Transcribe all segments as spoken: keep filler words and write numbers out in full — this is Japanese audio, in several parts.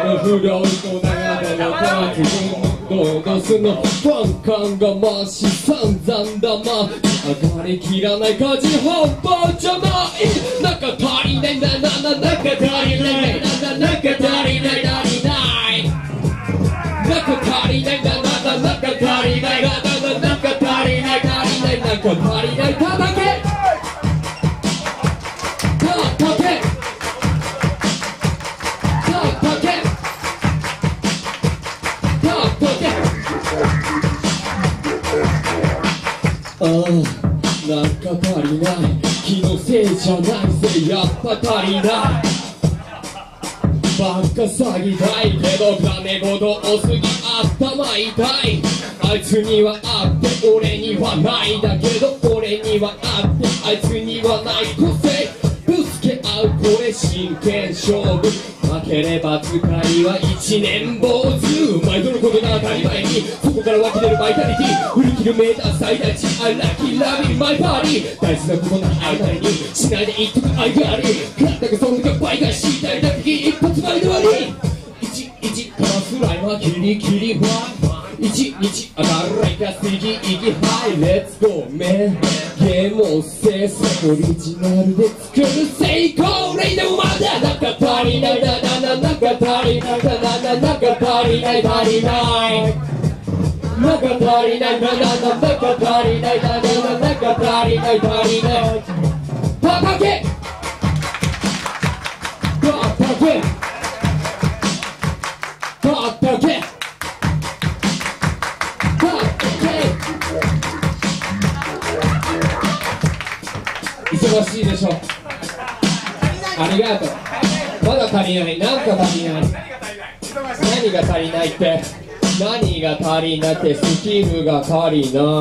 の不良と長野のパーティーどうどうすんのファン感が増し散々だま上がりきらない家事半端じゃないなんか足りないななななんか足りないなななんか足りない足りないなんか足りないななななんか足りないなななんか足りない足りないなんか足りないただけただけただけただけああなんか足りない気のせいじゃないぜやっぱ足りないばっか詐欺たいけど金ほど多すぎ頭痛いあいつにはあって俺にはないだけど俺にはあってあいつにはない個性ぶつけ合うこれ真剣勝負負ければ使いは一年坊主毎度のことが当たり前にそこから湧き出るバイタリティ振り切るメーター最大値 I like it loving my body 大事なことない間にしないで言っとく愛があり勝ったがその時は倍返ししたいだけ一発前で割り一日かますライはキリキリは一日上がるライカスイギイギハイレッツゴーメンゲームを制作オリジナルで作る成功例でもまだなんか足りないだなななんか足りないだなななんか足りない足りないなんか足りないだなななんか足りないだなななんか足りない足りない叩け叩け叩け忙しいでしょありがとうまだ足りないなんか足りない何が足りないって何が足りないってスキルが足りない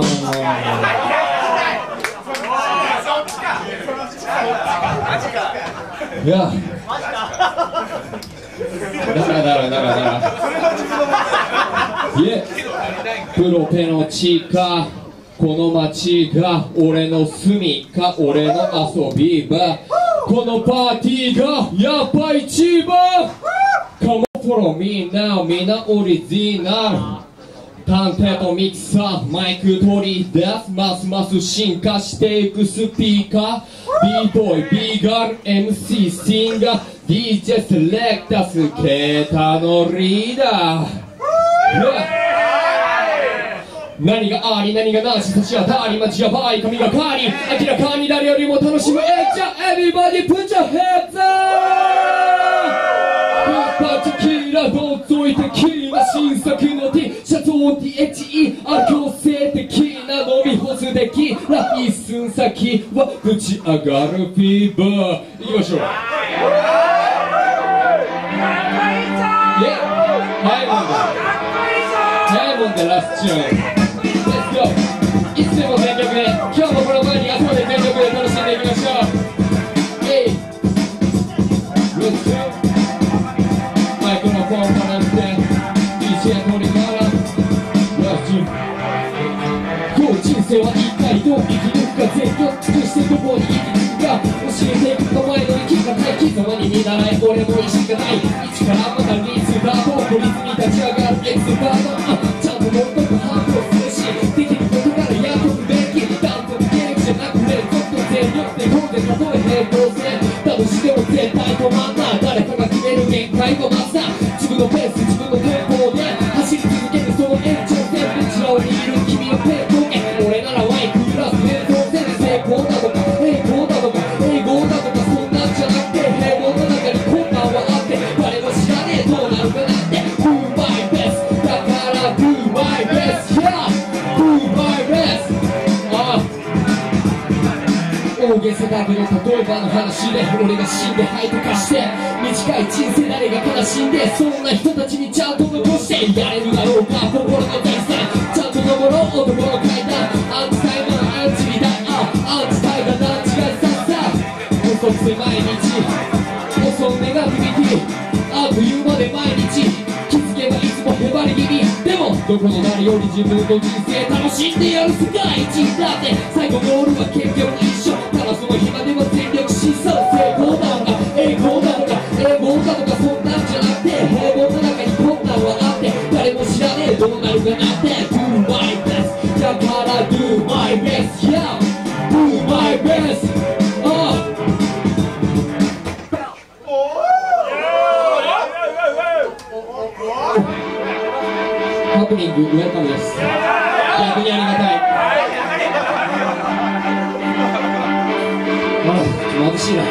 いやだらだらだらだらいえプロペの地下この街が俺の住みか俺の遊び場このパーティーがやっぱ一番 Come on follow me now みんなオリジナル探偵とミキサーマイク取り出すますます進化していくスピーカー B ボーイ B ガール エムシー シンガー ディージェー セレクタースケータのリーダー、yeah何があり何がなし差し当たり街やばい髪がかり明らかに誰よりも楽しむえじゃ Everybody put your hands up パチキラどついてキラ新作の T シャツを ティーエイチイー あ強制的な飲み干す的な一寸先はぶち上がるフィーバーいきましょうはいもんではいもんでラストチューンいつでも全力で今日もこの前に集まって全力で楽しんでいきましょうえいマイクのコンポナント ディージェー 取りながらラジオ今日人生は一体どう生き抜くか全力尽くしてどこに生き抜くか教えていくか前の生き方貴様に見習い俺も意識がない一からまたリスタート孤立に立ち上がるエクスパートちゃんともっとく反応するしできることからやっとくべき単独ゲームじゃなくてちょっと全力でこうでたとえ平行線多分しても絶対止まんない誰かが決める限界をマスター自分のペース自分のテンポで走り続けるその延長線後ろにいる君のペースを俺ならワインクラス並走線成功だとか栄光だとか英語だとかそんなんじゃなくて平凡の中に困難はあって誰も知らねえどうなるかなんて Do my best だから Do my best yeah Do my best ああ大げさだけど例えばの話で俺が死んで灰とかして短い人生誰が悲しんでそんな人たちにちゃんと残してやれるだろうか心の大戦ちゃんと登ろう男の階段アンチタイマーアンチリダーアンチタイガー段違いさっさ嘘つい毎日遅いネガティビティあっという間で毎日気づけばいつもへばり気味でもどこの誰より自分の人生楽しんでやる世界一だって最後ゴールは結局一緒ただその暇では全力疾走成功だとか栄光だとか英語だとかそんなんじゃなくて平凡なハプニングウェルカムです。逆にありがたい。ああ、眩しいな。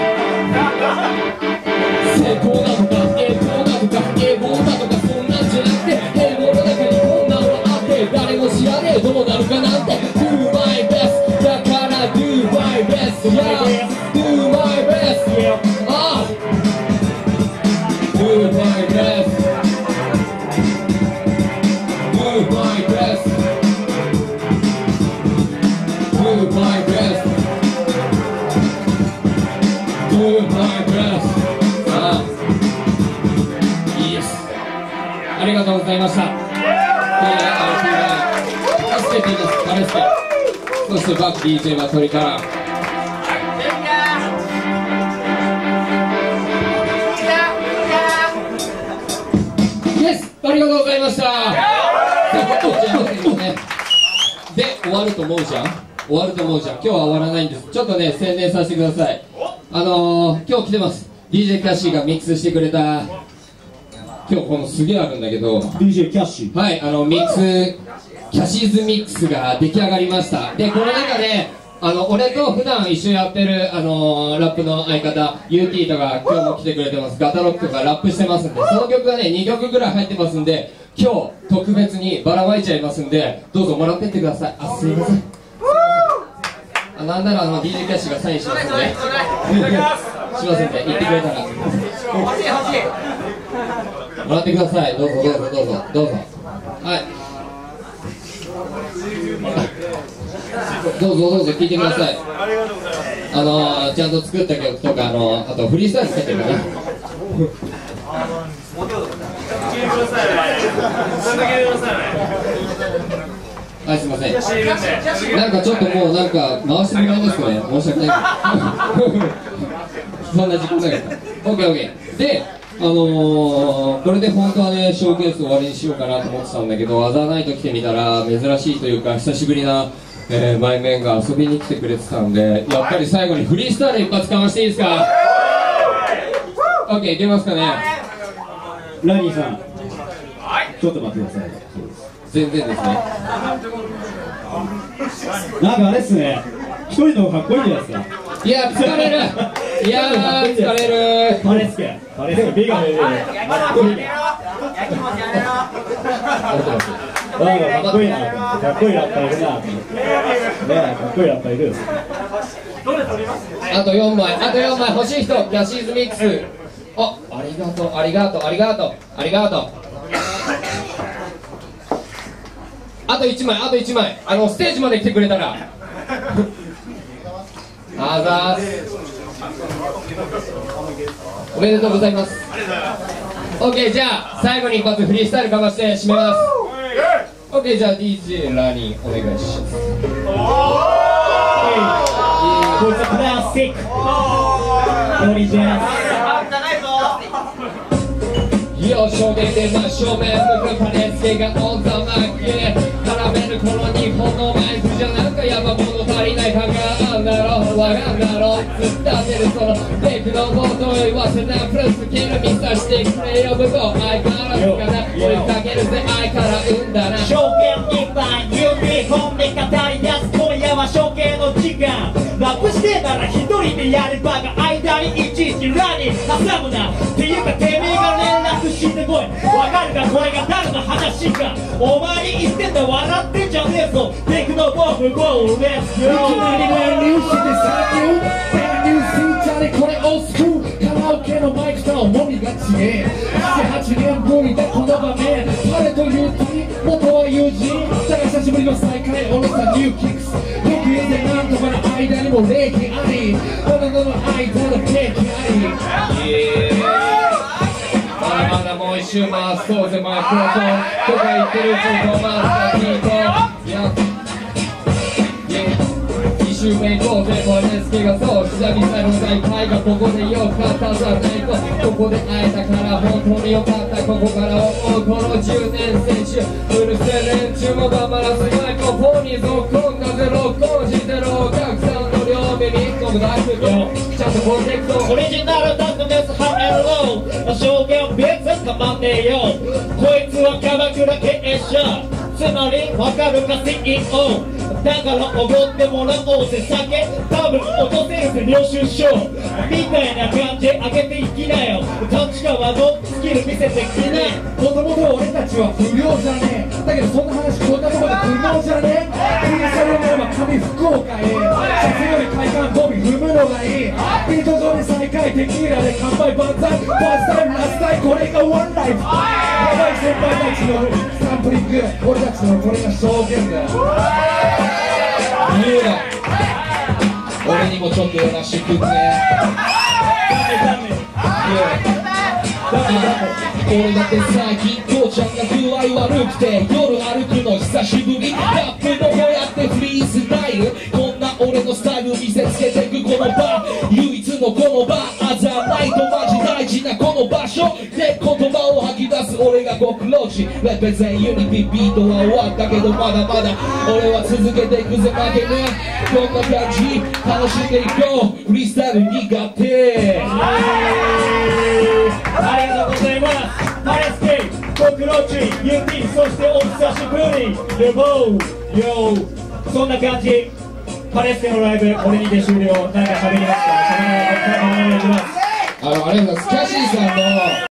成功だとか栄光だとか英語だとかそんなんじゃなくて、平凡の中に困難はあって誰も知らねえどうなるかなんて Do my best だから Do my best Yeah Do my best Ah Do my best Do my best Do my best Do my best ああいいです。ありがとうございました。助けています。カレスケ。そしてバック ディージェー は鳥からイエス。ありがとうございました。さあこっちはねで終わると思うじゃん終わると思うじゃん今日は終わらないんです。ちょっとね宣伝させてください。あのー、今日来てます。 ディージェー キャッシーがミックスしてくれた今日このすげえあるんだけど ディージェー キャッシーはいあのミックスキャシーズミックスが出来上がりました。でこの中であの俺と普段一緒にやってるあのー、ラップの相方ユーティーとか今日も来てくれてます。ガタロックとかラップしてますんでその曲がねにきょくぐらい入ってますんで今日特別にばらまいちゃいますんでどうぞもらってってください。あすいませんあなんならあの ディージェー キャッシーがサインしますんでしますんで言ってくれたら欲しい欲しいもらってください。どうぞどうぞどうぞどうぞはいどうぞどうぞ聞いてください。あのー、ちゃんと作った曲とかあのー、あとフリースタイルつけてるかなはいすいませんなんかちょっともうなんか回してもらえますかね申し訳ないけどそんな時間なかった オーケーオーケー であのー、これで本当はねショーケース終わりにしようかなと思ってたんだけどアザーナイト来てみたら珍しいというか久しぶりな、えー、マイメンが遊びに来てくれてたんでやっぱり最後にフリースタイル一発かましていいですか。 オーケー いけますかね。 ラニーさんちょっと待ってください。 全然ですねなんかあれっすね一人の方がかっこいいじゃないですか。 いや疲れるいやー疲れるカレスケカレスケビガでかっこいいなかっこいいなかっこいいラッパーいるなねかっこいいラッパーいる。 あとよんまいあとよんまい欲しい人キャシーズミックスあありがとうありがとうありがとうありがとうあといちまいあといちまいあのステージまで来てくれたらあざーすおめでとうございます。 オーケー じゃあ最後に一発フリースタイルかまして締めます。 オーケー じゃあ ディージェー ラニーお願いします。 こいつクラシックノリジャズよ正面で真正面向くパレスケがオンザマック絡めるこの日本のマイクじゃなんかやっぱ物足りない感があんだろわかんだろ突っ立てるそのテクのことを言わせなプラスキル見さしてくれよ向こう相変わらずかな追いかけるぜ愛から生んだな証券いっぱいユーティー本で語り出す今夜は証券の時間ラップしてたら一人でやるバカ間にいちいちラに挟むなっていうかてめえが連絡してこいわかるかこれが誰の話かお前に言ってんだ笑ってんじゃねえぞテクノボームゴーレッツゴーいきなり乱入してさんにん乱入スイッチャーでこれオスクーカラオケのマイクと重みがちげえななはちねんぶりでこの場面彼とユーティー元は友人だが久しぶりの再会俺さニューキックスよく言うてなんとかの間にも礼儀あり俺の間のケーキありまだまだもう一周回そうぜマイクロフォンとか言ってるうちにこう回すか聞いていやに周目行こうぜパレスケがそう久々の再会がここでよかったじゃないとここで会えたから本当によかったここから思うこのじゅうねん選手うるせえ連中も頑張らずマイクロフォンにゾッコン風ロッコンしてるお客さんの両目に込むダックとちゃんとコンテクトオリジナルダックネスハメロー証言別かまんねえよこいつは鎌倉経営者なりわかるか シーイーオー だからおごってもらおうぜ酒多分落とせるぜ領収書みたいな感じで上げていきなよ立川のスキル見せてきなもともと俺たちは不良じゃねえだけどそんな話こんなとこで不良じゃねえ振りそれならば神福岡へシャツより快感ゴミ踏むのがいいビート上で再会テキーラで乾杯万歳ファーストタイムラストタイムこれがワンライフやばい先輩たちのサンプリング俺たちのこれが証言だよ言うな俺にもちょっとよろしくね俺だって最近父ちゃんが具合悪くて夜歩くの久しぶりラップのこうやってフリースタイルこんな俺のスタイル見せつけてくこの場唯一のこの場あざないとマジ大事なこの場所で言葉を吐き出す俺が極老地レペゼンユニティビートは終わったけどまだまだ俺は続けていくぜ負けねこんな感じ楽しんでいこうフリースタイル苦手ありがとうございますパレスケ極老地 ユーティー そしてお久しぶりレボーヨーそんな感じパレスケのライブこれにて終了何か喋りますか喋らないとお願いしますあのありがとうございますキャシーさんの